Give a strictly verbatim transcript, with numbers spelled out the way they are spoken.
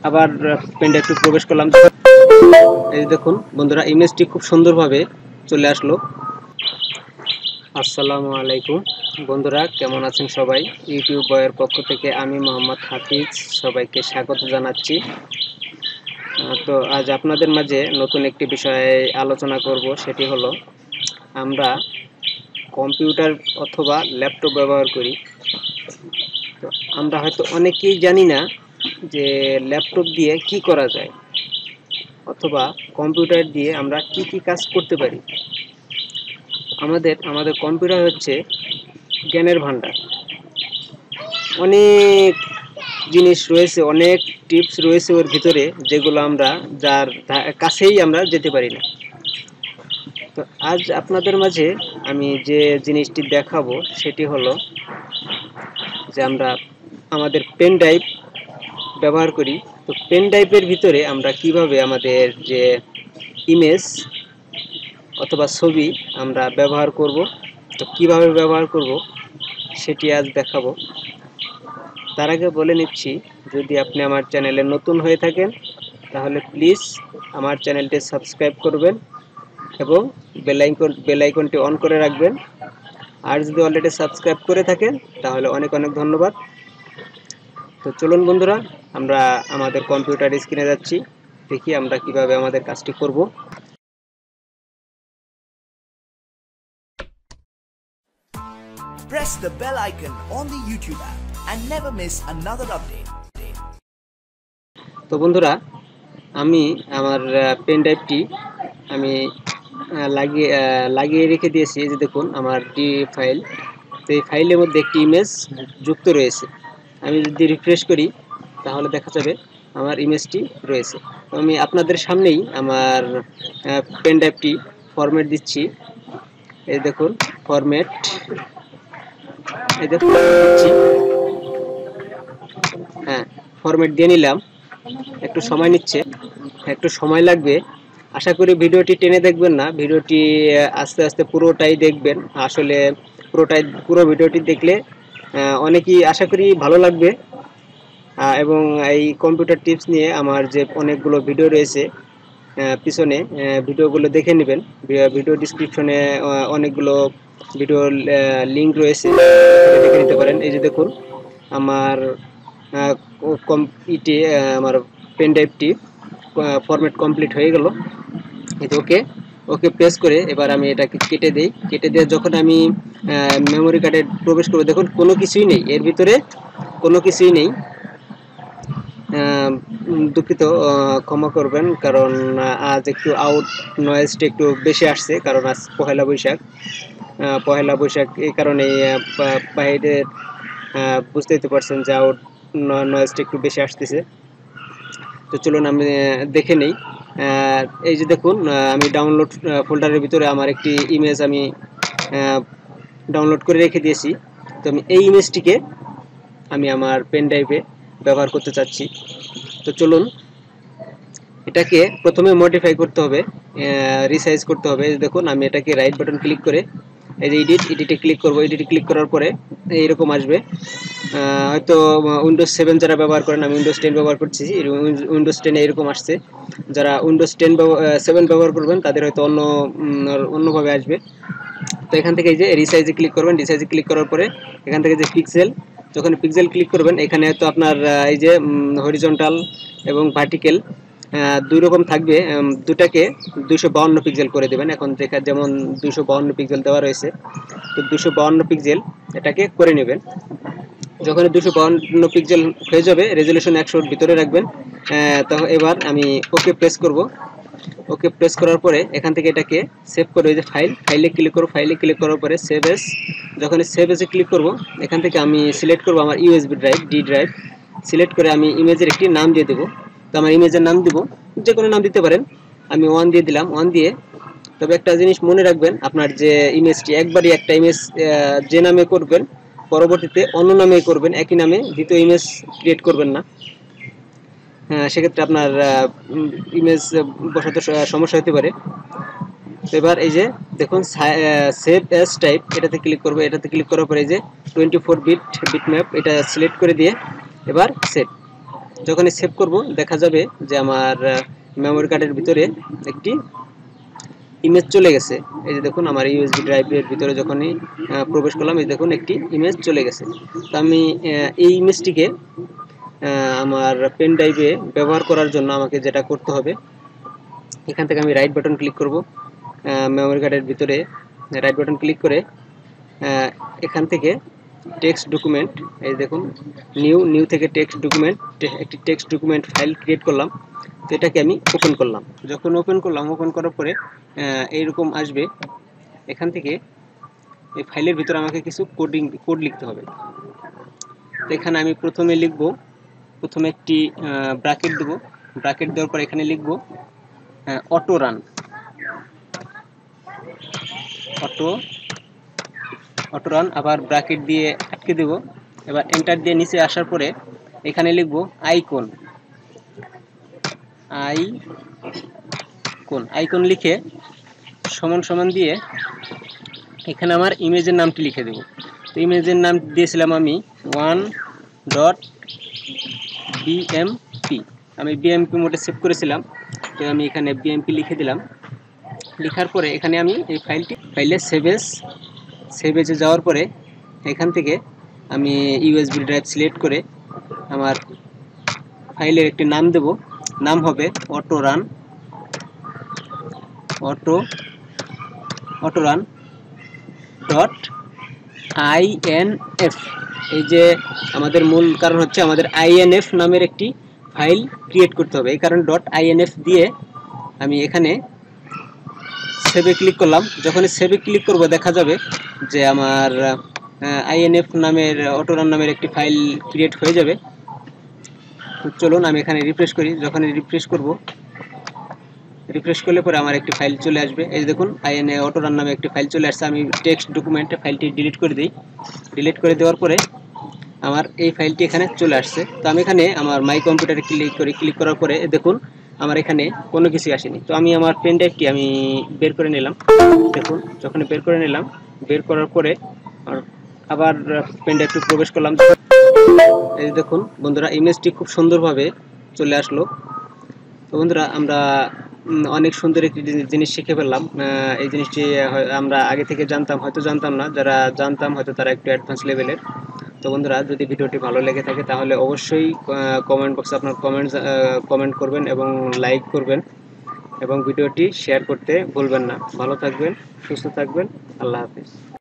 আবার পেন ড্রাইভে প্রবেশ করলাম। এই দেখুন বন্ধুরা, ইমেজটি খুব সুন্দরভাবে চলে আসলো। আসসালামু আলাইকুম বন্ধুরা, কেমন আছেন সবাই? ইউটিউব বয়ের পক্ষ থেকে আমি মোহাম্মদ হাফিজ সবাইকে স্বাগত জানাচ্ছি। তো আজ আপনাদের মাঝে নতুন একটি বিষয়ে আলোচনা করব, সেটি হলো আমরা কম্পিউটার অথবা ল্যাপটপ ব্যবহার করি। তো আমরা হয়তো অনেকেই জানি না যে ল্যাপটপ দিয়ে কি করা যায় অথবা কম্পিউটার দিয়ে আমরা কি কি কাজ করতে পারি। আমাদের আমাদের কম্পিউটার হচ্ছে জ্ঞানের ভান্ডার। অনেক জিনিস রয়েছে, অনেক টিপস রয়েছে ওর ভিতরে, যেগুলো আমরা যার কাছেই আমরা যেতে পারি না। তো আজ আপনাদের মাঝে আমি যে জিনিসটি দেখাবো সেটি হলো যে আমরা আমাদের পেন ড্রাইভ ব্যবহার করি। তো পেন ড্রাইভের ভিতরে আমরা কিভাবে আমাদের যে ইমেজ অথবা ছবি আমরা ব্যবহার করব, তো কিভাবে ব্যবহার করব সেটি আজ দেখাবো। তার আগে বলে নিচ্ছি, যদি আপনি আমার চ্যানেলে নতুন হয়ে থাকেন তাহলে প্লিজ আমার চ্যানেলটি সাবস্ক্রাইব করবেন এবং বেল আইকন বেল আইকনটি অন করে রাখবেন। আর যদি অলরেডি সাবস্ক্রাইব করে থাকেন তাহলে অনেক অনেক ধন্যবাদ। তো চলুন বন্ধুরা, আমরা আমাদের কম্পিউটার স্ক্রিনে যাচ্ছি, দেখি আমরা কিভাবে আমাদের কাজটি করব। Press the bell icon on the YouTube app and never miss another update. তো বন্ধুরা, আমি আমার পেন ড্রাইভটি আমি লাগিয়ে লাগিয়ে রেখে দিয়েছি। এই যে দেখুন আমার ডি ফাইল, তো এই ফাইলের মধ্যে একটি ইমেজ যুক্ত রয়েছে। আমি যদি রিফ্রেশ করি তাহলে দেখা যাবে আমার ইমেজটি রয়েছে। তো আমি আপনাদের সামনেই আমার পেন ড্রাইভটি ফরম্যাট দিচ্ছি। এই দেখুন ফরম্যাট, এই দেখুন দিচ্ছি। হ্যাঁ, ফরম্যাট দিয়ে নিলাম। একটু সময় নিচ্ছে, একটু সময় লাগবে। আশা করি ভিডিওটি টেনে দেখবেন না, ভিডিওটি আস্তে আস্তে পুরোটাই দেখবেন। আসলে পুরোটাই পুরো ভিডিওটি দেখলে অনেকই আশা করি ভালো লাগবে। এবং এই কম্পিউটার টিপস নিয়ে আমার যে অনেকগুলো ভিডিও রয়েছে পিছনে, ভিডিওগুলো দেখে নেবেন। ভিডিও ডিসক্রিপশনে অনেকগুলো ভিডিওর লিঙ্ক রয়েছে, দেখে নিতে পারেন। এই যে দেখুন আমার ইটি আমার পেন ড্রাইভটি ফরম্যাট কমপ্লিট হয়ে গেল। এটা ওকে ওকে প্রেস করে এবার আমি এটাকে কেটে দেই। কেটে দিয়ে যখন আমি মেমোরি কার্ডে প্রবেশ করব, দেখুন কোনো কিছুই নেই এর ভিতরে, কোনো কিছুই নেই। দুঃখিত, ক্ষমা করবেন, কারণ আজ একটু আউট নয়েজটা একটু বেশি আসছে, কারণ আজ পহেলা বৈশাখ। পহেলা বৈশাখ এই কারণে বাইরে বুঝতেই তো পারছেন যে আউট নয়েজটা একটু বেশি আসতেছে। তো চলুন আমি দেখে নেই। এই যে দেখুন আমি ডাউনলোড ফোল্ডারের ভিতরে আমার একটি ইমেজ আমি ডাউনলোড করে রেখে দিয়েছি। তো আমি এই ইমেজটিকে আমি আমার পেন ড্রাইভে ব্যবহার করতে চাচ্ছি। তো চলুন, এটাকে প্রথমে মডিফাই করতে হবে, রিসাইজ করতে হবে। দেখুন আমি এটাকে রাইট বাটন ক্লিক করে এই যে এডিট এডিটে ক্লিক করব। এডিটে ক্লিক করার পরে এইরকম আসবে। হয়তো উইন্ডোজ সেভেন যারা ব্যবহার করেন, আমি উইন্ডোজ টেন ব্যবহার করছি, উইন্ডোজ টেনে এরকম আসছে। যারা উইন্ডোজ টেন সেভেন ব্যবহার করবেন তাদের হয়তো অন্য অন্যভাবে আসবে। তো এখান থেকে এই যে রিসাইজে ক্লিক করবেন। রিসাইজে ক্লিক করার পরে এখান থেকে যে পিক্সেল, যখন পিক্সেল ক্লিক করবেন এখানে তো আপনার এই যে হরিজন্টাল এবং ভার্টিক্যাল দুই রকম থাকবে। দুটাকে দুশো বাউন্ন পিক্সেল করে দেবেন। এখন দেখা যেমন দুশো বাউন্ন পিক্সেল দেওয়া রয়েছে, তো দুশো বাউন্ন পিক্সেল এটাকে করে নেবেন। যখন দুশো বাউন্ন পিক্সেল হয়ে যাবে, রেজলিউশন একশোর ভিতরে রাখবেন। তখন এবার আমি ওকে প্রেস করব। ওকে প্রেস করার পরে এখান থেকে এটাকে সেভ করে ওই যে ফাইল ফাইলে ক্লিক করব। ফাইলে ক্লিক করার পরে সেভ এস, যখন সেভ এসে ক্লিক করব এখান থেকে আমি সিলেক্ট করব আমার USB drive, D drive select করে আমি ইমেজের একটি নাম দিয়ে দেবো। তো আমার ইমেজের নাম দিব, যে কোনো নাম দিতে পারেন। আমি ওয়ান দিয়ে দিলাম। ওয়ান দিয়ে, তবে একটা জিনিস মনে রাখবেন, আপনার যে ইমেজটি একবারই একটা ইমেজ যে নামে করবেন পরবর্তীতে অন্য নামে করবেন, একই নামে দ্বিতীয় ইমেজ ক্রিয়েট করবেন না। সেক্ষেত্রে আপনার ইমেজ বসাতে সমস্যা হতে পারে। তো এবার এই যে দেখুন সেভ অ্যাজ টাইপ, এটাতে ক্লিক করবো। এটাতে ক্লিক করার পরে এই যে twenty four bit bitmap এটা সিলেক্ট করে দিয়ে এবার সেভ যখনই সেভ করব দেখা যাবে যে আমার মেমোরি কার্ডের ভিতরে একটি ইমেজ চলে গেছে। এই যে দেখুন আমার ইউএসবি ড্রাইভের ভিতরে যখনই প্রবেশ করলাম, এই দেখুন একটি ইমেজ চলে গেছে। তো আমি এই ইমেজটিকে আমার পেন ড্রাইভে ব্যবহার করার জন্য আমাকে যেটা করতে হবে, এখান থেকে আমি রাইট বাটন ক্লিক করব, মেমোরি কার্ডের ভিতরে রাইট বাটন ক্লিক করে এখান থেকে টেক্সট ডকুমেন্ট, এই দেখুন নিউ নিউ থেকে টেক্সট ডকুমেন্ট, একটি টেক্সট ডকুমেন্ট ফাইল ক্রিয়েট করলাম। তো এটাকে আমি ওপেন করলাম। যখন ওপেন করলাম, ওপেন করার পরে এইরকম আসবে। এখান থেকে এই ফাইলের ভিতরে আমাকে কিছু কোডিং কোড লিখতে হবে। তো এখানে আমি প্রথমে লিখব, প্রথমে একটি ব্র্যাকেট দেব, ব্র্যাকেট দেওয়ার পর এখানে লিখব auto run, auto auto run, আবার ব্র্যাকেট দিয়ে আটকে দেব। এবার এন্টার দিয়ে নিচে আসার পরে এখানে লিখব আইকন, আইকন আইকন লিখে সমান সমান দিয়ে এখানে আমার ইমেজের নামটি লিখে দেব। তো ইমেজের নাম দিয়েছিলাম আমি ওয়ান ডট বিএমপি, আমি বিএমপি মোডে সেভ করেছিলাম। তো আমি এখানে বিএমপি লিখে দিলাম। লেখার পরে এখানে আমি এই ফাইলটি ফাইলে সেভ এজ সেভ এজে যাওয়ার পরে এখান থেকে আমি ইউএসবি ড্রাইভ সিলেক্ট করে আমার ফাইলের একটি নাম দেব, নাম হবে auto run, auto auto run dot INF. এই যে আমাদের মূল কারণ হচ্ছে আমাদের আইএনএফ নামের একটি ফাইল ক্রিয়েট করতে হবে, এই কারণে ডট আইএনএফ দিয়ে আমি এখানে সেভে ক্লিক করলাম। যখন সেভে ক্লিক করব দেখা যাবে যে আমার আইএনএফ নামের অটো রান নামের একটি ফাইল ক্রিয়েট হয়ে যাবে। তো চলুন আমি এখানে রিফ্রেশ করি। যখন রিফ্রেশ করব, রিফ্রেশ করলে পরে আমার একটি ফাইল চলে আসবে। এই দেখুন আইএনএ অটো রান নামে একটি ফাইল চলে আসছে। আমি টেক্সট ডকুমেন্টে ফাইলটি ডিলিট করে দিই। ডিলিট করে দেওয়ার পরে আমার এই ফাইলটি এখানে চলে আসছে। তো আমি এখানে আমার মাই কম্পিউটারে ক্লিক করি, ক্লিক করার পরে দেখুন আমার এখানে কোনো কিছু আসেনি। তো আমি আমার পেন ড্রাইভটি আমি বের করে নিলাম। দেখুন যখন বের করে নিলাম, বের করার পরে আবার পেন ড্রাইভটি প্রবেশ করলাম। এই দেখুন বন্ধুরা ইমেজটি খুব সুন্দরভাবে চলে আসলো। তো বন্ধুরা আমরা অনেক সুন্দর একটি জিনিস শিখে ফেললাম। এই জিনিসটি আমরা আগে থেকে জানতাম, হয়তো জানতাম না, যারা জানতাম হয়তো তারা একটু অ্যাডভান্স লেভেলের। তো বন্ধুরা যদি ভিডিওটি ভালো লেগে থাকে তাহলে অবশ্যই কমেন্ট বক্সে আপনার কমেন্ট কমেন্ট করবেন এবং লাইক করবেন এবং ভিডিওটি শেয়ার করতে ভুলবেন না। ভালো থাকবেন, সুস্থ থাকবেন, আল্লাহ হাফেজ।